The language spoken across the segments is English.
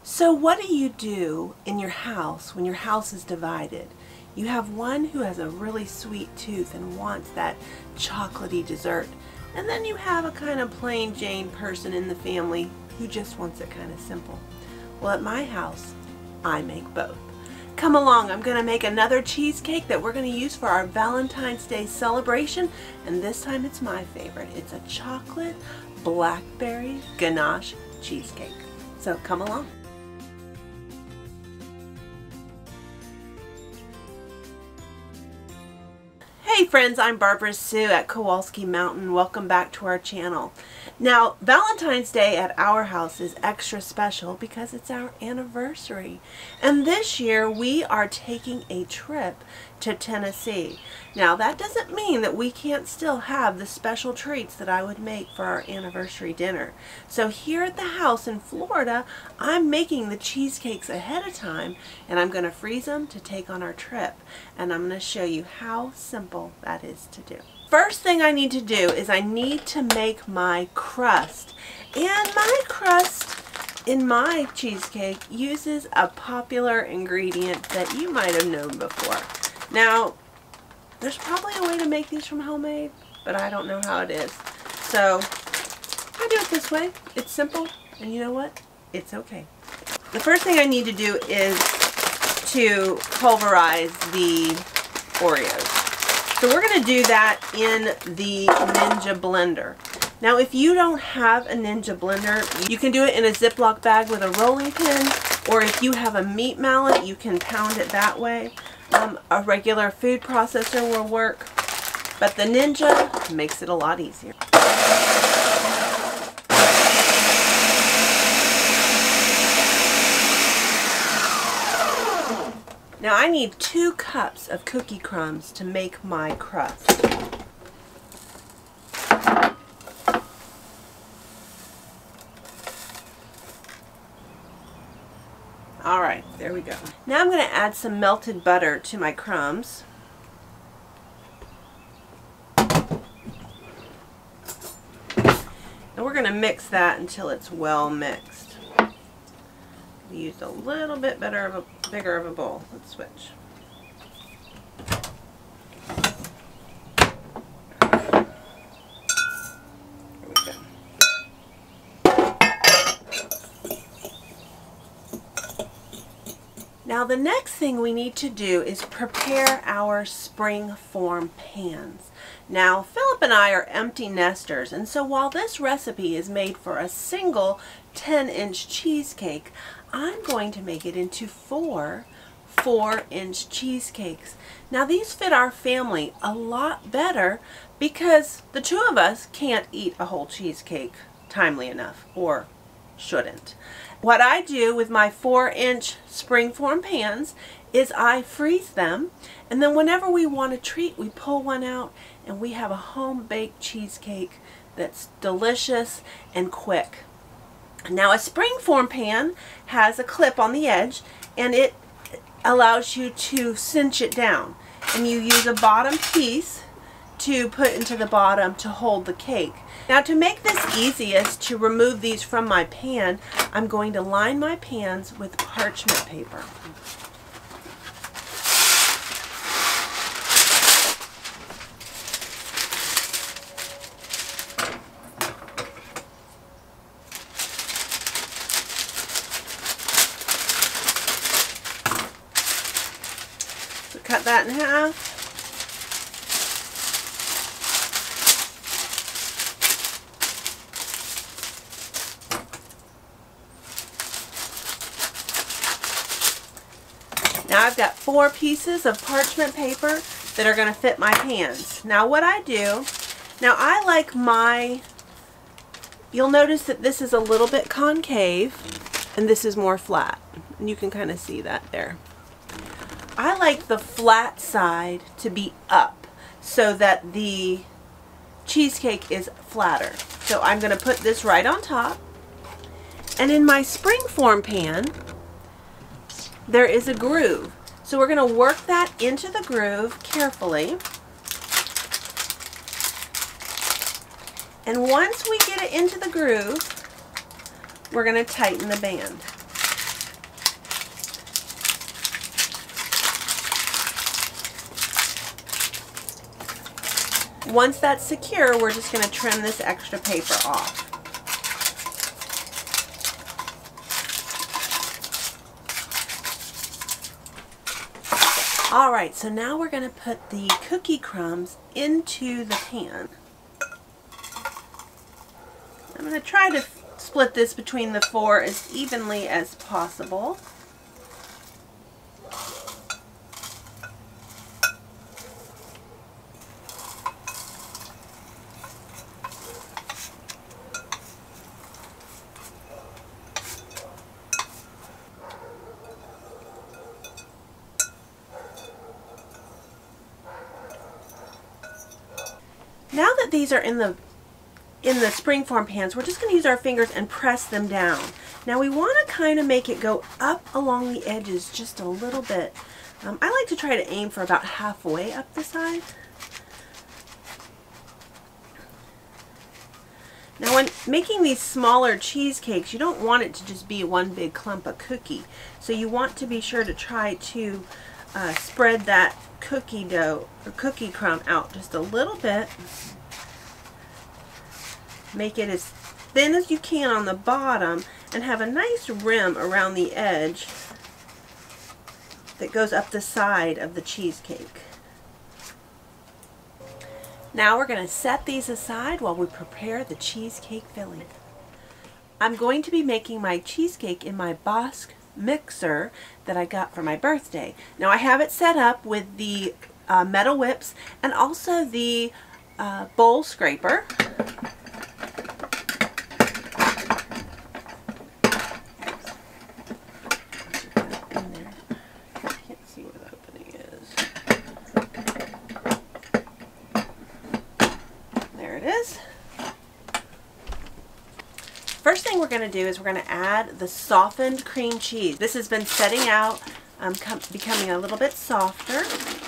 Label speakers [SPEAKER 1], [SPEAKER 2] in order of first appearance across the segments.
[SPEAKER 1] So what do you do in your house when your house is divided? You have one who has a really sweet tooth and wants that chocolatey dessert. And then you have a kind of plain Jane person in the family who just wants it kind of simple. Well, at my house, I make both. Come along, I'm going to make another cheesecake that we're going to use for our Valentine's Day celebration. And this time it's my favorite. It's a chocolate blackberry ganache cheesecake. So come along. Hey friends, I'm Barbara Sue at Kowalski Mountain. Welcome back to our channel. Now, Valentine's Day at our house is extra special because it's our anniversary. And this year we are taking a trip to Tennessee. Now, that doesn't mean that we can't still have the special treats that I would make for our anniversary dinner. So here at the house in Florida, I'm making the cheesecakes ahead of time and I'm going to freeze them to take on our trip. And I'm going to show you how simple that is to do. First thing I need to do is I need to make my crust. And my crust in my cheesecake uses a popular ingredient that you might have known before. Now, there's probably a way to make these from homemade, but I don't know how it is. So I do it this way. It's simple, and you know what? It's okay. The first thing I need to do is to pulverize the Oreos. So we're going to do that in the Ninja blender. Now, if you don't have a Ninja blender, you can do it in a Ziploc bag with a rolling pin, or if you have a meat mallet, you can pound it that way. A regular food processor will work, but the Ninja makes it a lot easier. Now I need 2 cups of cookie crumbs to make my crust. Alright, there we go. Now I'm going to add some melted butter to my crumbs. And we're going to mix that until it's well mixed. We used a little bit bigger of a bowl. Let's switch. There we go. Now the next thing we need to do is prepare our spring form pans. Now Philip and I are empty nesters, and so while this recipe is made for a single 10-inch cheesecake, I'm going to make it into 4 4-inch cheesecakes. Now these fit our family a lot better because the 2 of us can't eat a whole cheesecake timely enough, or shouldn't. What I do with my 4-inch springform pans is I freeze them, and then whenever we want a treat, we pull one out and we have a home-baked cheesecake that's delicious and quick. Now a springform pan has a clip on the edge and it allows you to cinch it down, and you use a bottom piece to put into the bottom to hold the cake. Now to make this easiest to remove these from my pan, I'm going to line my pans with parchment paper. So cut that in half. Now I've got 4 pieces of parchment paper that are going to fit my pans. Now what I do, now I like my, you'll notice that this is a little bit concave and this is more flat. And you can kind of see that there. I like the flat side to be up so that the cheesecake is flatter. So I'm going to put this right on top. And in my springform pan, there is a groove. So we're going to work that into the groove carefully. And once we get it into the groove, we're going to tighten the band. Once that's secure, we're just going to trim this extra paper off. Alright, so now we're going to put the cookie crumbs into the pan. I'm going to try to split this between the 4 as evenly as possible. Now that these are in the springform pans, we're just going to use our fingers and press them down. Now we want to kind of make it go up along the edges just a little bit. I like to try to aim for about halfway up the side. Now when making these smaller cheesecakes, you don't want it to just be one big clump of cookie. So you want to be sure to try to spread that cookie dough or cookie crumb out just a little bit. Make it as thin as you can on the bottom and have a nice rim around the edge that goes up the side of the cheesecake. Now we're going to set these aside while we prepare the cheesecake filling. I'm going to be making my cheesecake in my Bosc mixer that I got for my birthday. Now I have it set up with the metal whips and also the bowl scraper. First thing we're going to do is we're going to add the softened cream cheese. This has been setting out, becoming a little bit softer.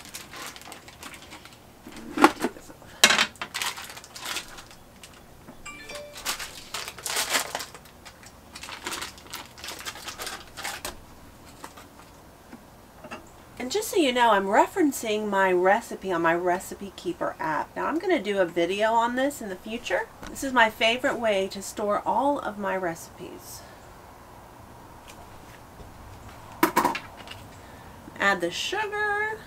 [SPEAKER 1] Take this off. And just so you know, I'm referencing my recipe on my Recipe Keeper app. Now I'm going to do a video on this in the future. This is my favorite way to store all of my recipes. Add the sugar.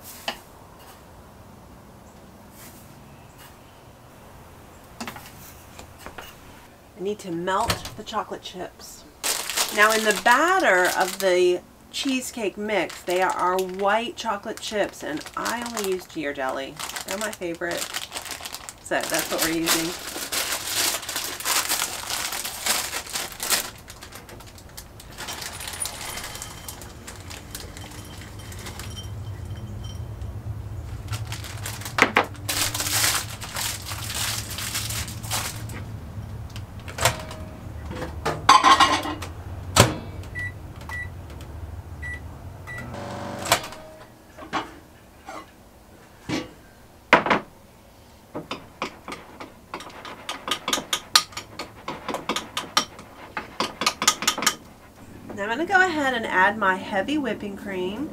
[SPEAKER 1] I need to melt the chocolate chips. Now in the batter of the cheesecake mix, they are white chocolate chips, and I only use Ghirardelli. They're my favorite, so that's what we're using. Now I'm going to go ahead and add my heavy whipping cream,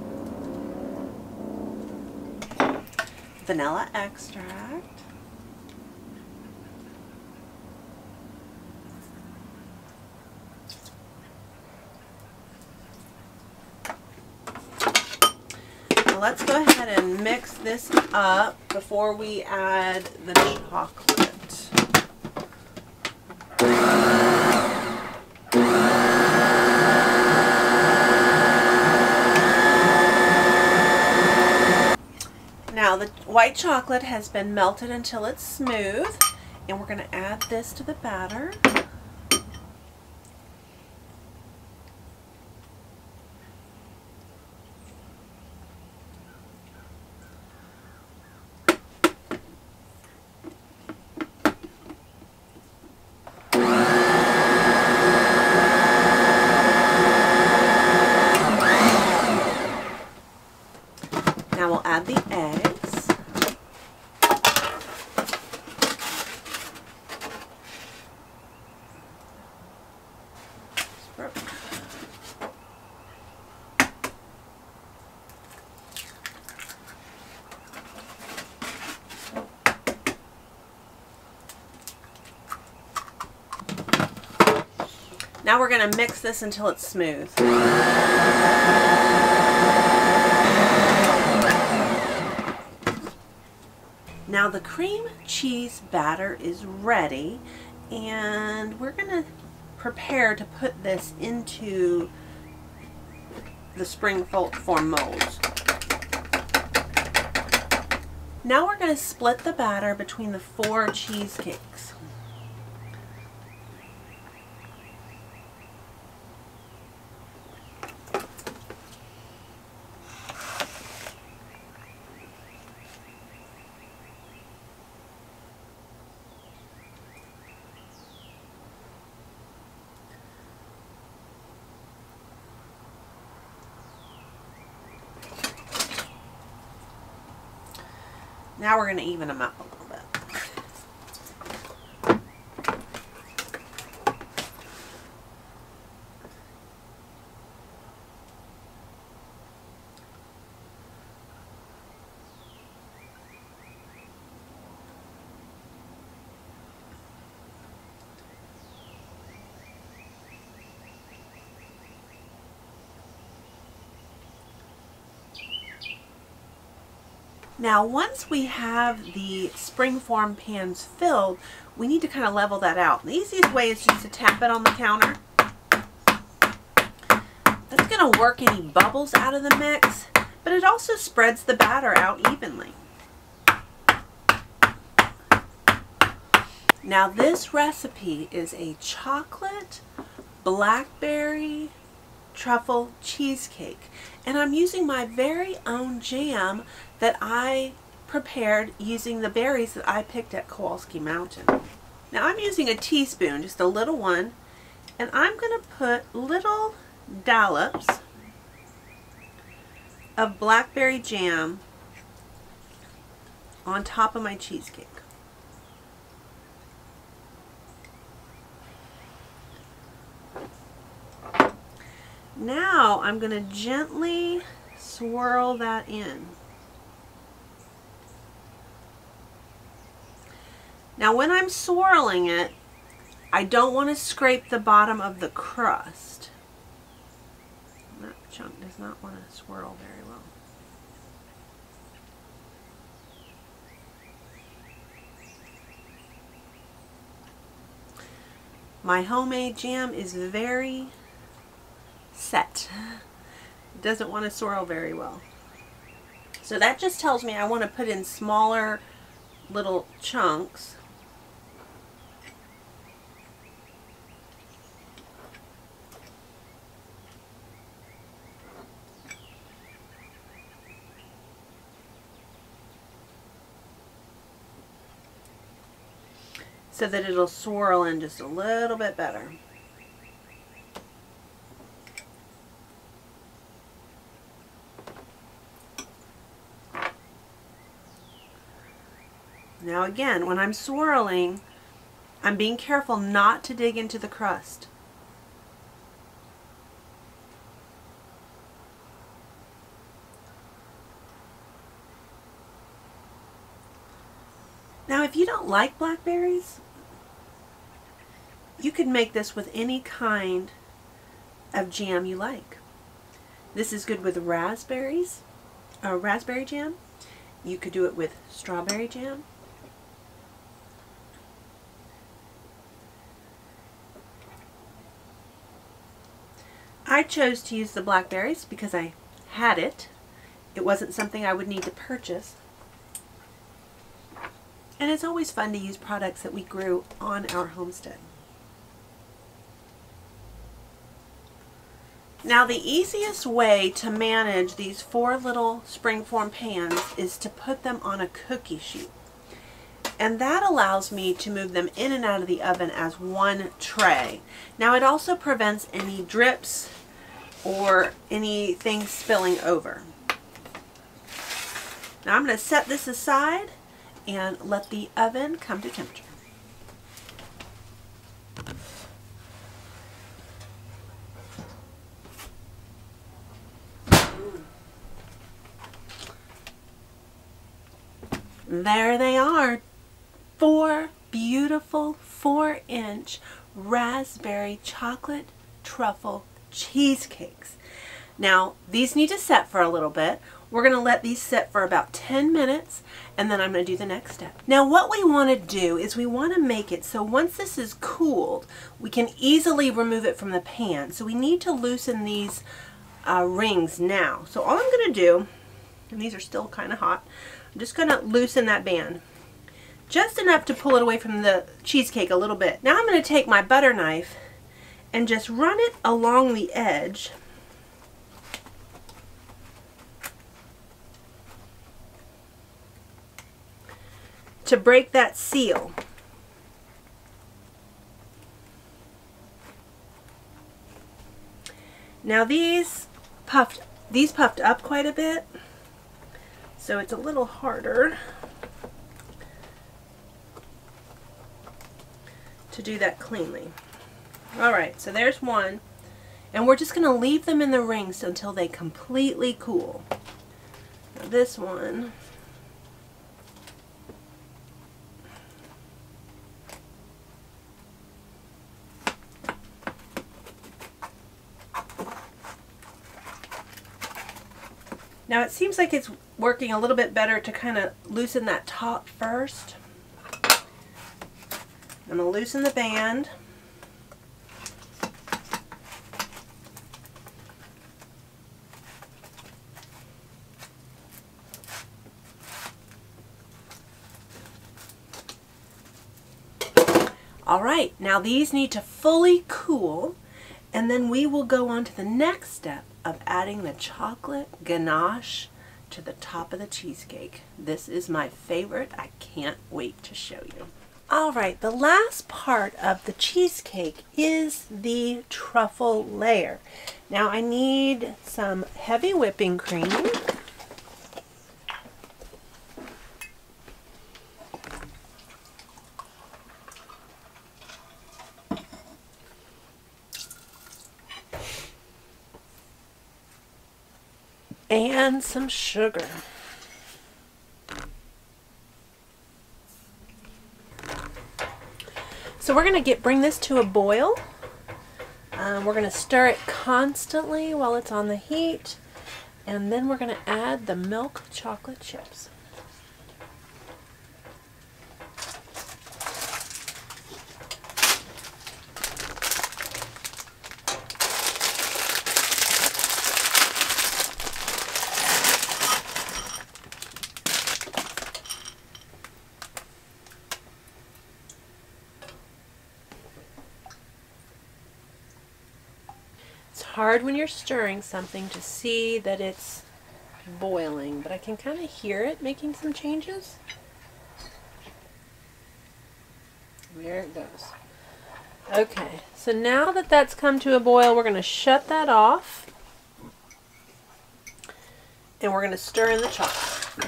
[SPEAKER 1] vanilla extract, now let's go ahead and mix this up before we add the chocolate. Now the white chocolate has been melted until it's smooth, and we're going to add this to the batter. Now we'll add the eggs. Now we're going to mix this until it's smooth. Now the cream cheese batter is ready, and we're going to prepare to put this into the springform molds. Now we're going to split the batter between the 4 cheesecakes. Now we're going to even them up a little bit. Now once we have the springform pans filled, we need to kind of level that out. The easiest way is just to tap it on the counter. That's going to work any bubbles out of the mix, but it also spreads the batter out evenly. Now this recipe is a chocolate blackberry truffle cheesecake, and I'm using my very own jam that I prepared using the berries that I picked at Kowalski Mountain. Now I'm using a teaspoon, just a little one, and I'm going to put little dollops of blackberry jam on top of my cheesecake. Now I'm going to gently swirl that in. Now when I'm swirling it, I don't want to scrape the bottom of the crust. That chunk does not want to swirl very well. My homemade jam is very set. It doesn't want to swirl very well. So that just tells me I want to put in smaller little chunks. So that it'll swirl in just a little bit better. Now again, when I'm swirling, I'm being careful not to dig into the crust. Now if you don't like blackberries, you could make this with any kind of jam you like. This is good with raspberries, raspberry jam. You could do it with strawberry jam. I chose to use the blackberries because I had it. It wasn't something I would need to purchase. And it's always fun to use products that we grew on our homestead. Now the easiest way to manage these 4 little springform pans is to put them on a cookie sheet. And that allows me to move them in and out of the oven as one tray. Now it also prevents any drips or anything spilling over. Now I'm going to set this aside and let the oven come to temperature. There they are, 4 beautiful 4-inch raspberry chocolate truffle cheesecakes. Now, these need to set for a little bit. We're going to let these sit for about 10 minutes, and then I'm going to do the next step. Now, what we want to do is we want to make it so once this is cooled, we can easily remove it from the pan. So we need to loosen these rings now. So all I'm going to do, and these are still kind of hot, I'm just going to loosen that band. Just enough to pull it away from the cheesecake a little bit. Now I'm going to take my butter knife and just run it along the edge. To break that seal. Now these puffed up quite a bit, so it's a little harder to do that cleanly. Alright, so there's one, and we're just going to leave them in the rings until they completely cool. Now this one, now it seems like it's working a little bit better to kind of loosen that top first. I'm going to loosen the band. Alright, now these need to fully cool, and then we will go on to the next step of adding the chocolate ganache to the top of the cheesecake. This is my favorite. I can't wait to show you. Alright, the last part of the cheesecake is the truffle layer. Now I need some heavy whipping cream. And some sugar. So we're going to bring this to a boil. We're going to stir it constantly while it's on the heat, and then we're going to add the milk chocolate chips. Hard when you're stirring something to see that it's boiling, but I can kind of hear it making some changes. There it goes. Okay, so now that that's come to a boil, we're going to shut that off, and we're going to stir in the chocolate.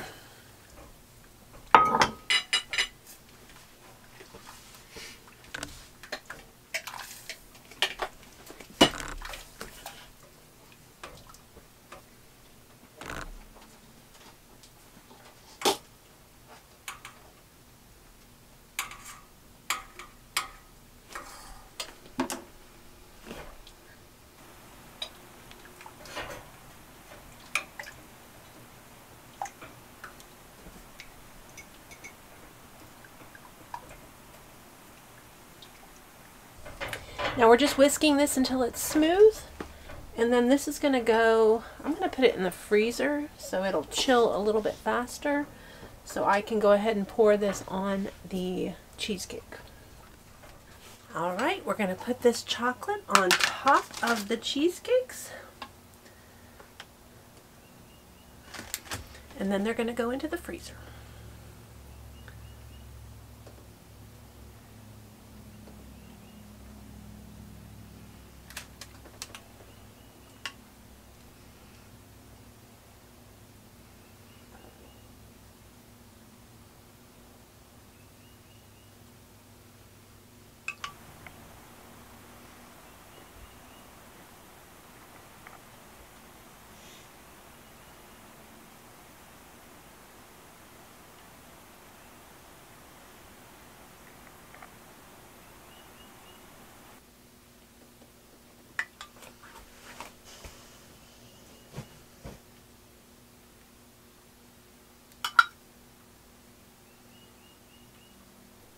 [SPEAKER 1] Now we're just whisking this until it's smooth, and then this is going to go, I'm going to put it in the freezer so it'll chill a little bit faster, so I can go ahead and pour this on the cheesecake. Alright, we're going to put this chocolate on top of the cheesecakes, and then they're going to go into the freezer.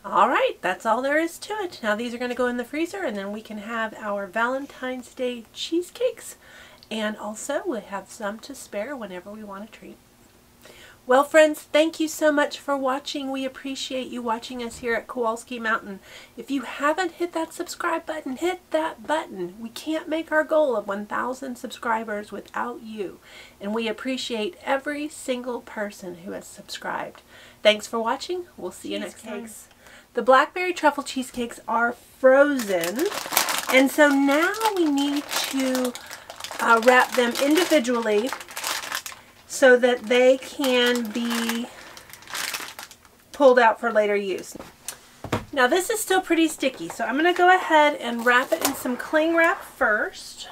[SPEAKER 1] All right, that's all there is to it. Now these are going to go in the freezer, and then we can have our Valentine's Day cheesecakes. And also we have some to spare whenever we want a treat. Well, friends, thank you so much for watching. We appreciate you watching us here at Kowalski Mountain. If you haven't hit that subscribe button, hit that button. We can't make our goal of 1,000 subscribers without you. And we appreciate every single person who has subscribed. Thanks for watching. We'll see you next time. The blackberry truffle cheesecakes are frozen. And so now we need to wrap them individually so that they can be pulled out for later use. Now this is still pretty sticky, so I'm going to go ahead and wrap it in some cling wrap first.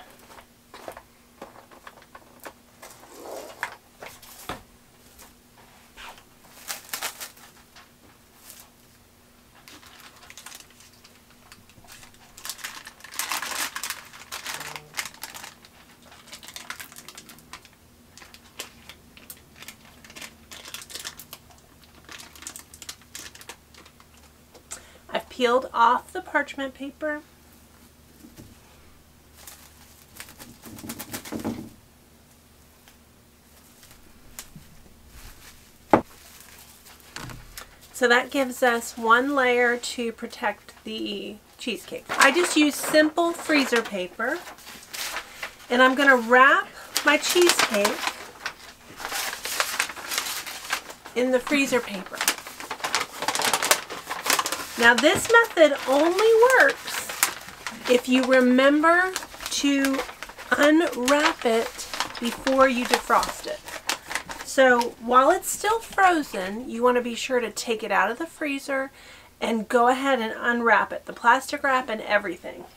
[SPEAKER 1] I've peeled off the parchment paper. So that gives us one layer to protect the cheesecake. I just use simple freezer paper, and I'm going to wrap my cheesecake in the freezer paper. Now this method only works if you remember to unwrap it before you defrost it. So while it's still frozen, you want to be sure to take it out of the freezer and go ahead and unwrap it, the plastic wrap and everything.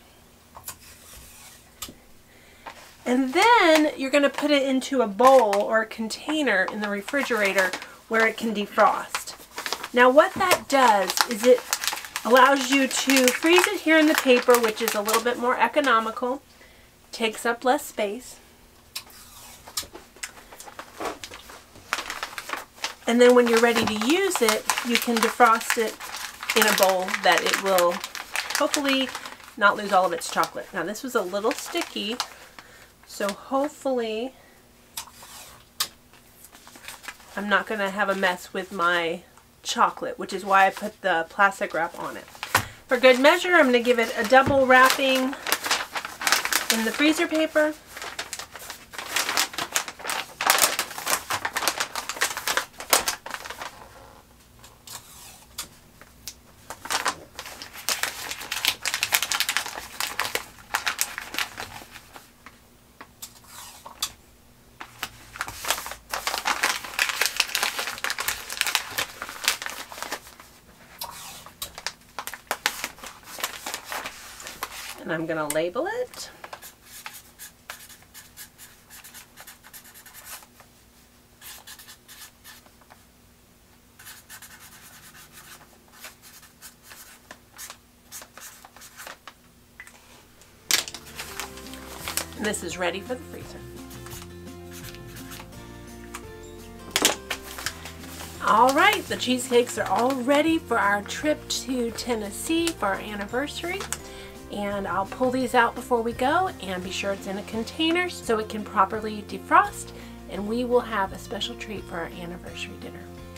[SPEAKER 1] And then you're going to put it into a bowl or a container in the refrigerator where it can defrost. Now what that does is it allows you to freeze it here in the paper, which is a little bit more economical, takes up less space. And then when you're ready to use it, you can defrost it in a bowl that it will hopefully not lose all of its chocolate. Now this was a little sticky, so hopefully I'm not going to have a mess with my chocolate, which is why I put the plastic wrap on it. For good measure, I'm going to give it a double wrapping in the freezer paper. And I'm going to label it. And this is ready for the freezer. All right, the cheesecakes are all ready for our trip to Tennessee for our anniversary. And I'll pull these out before we go, and be sure it's in a container so it can properly defrost, and we will have a special treat for our anniversary dinner.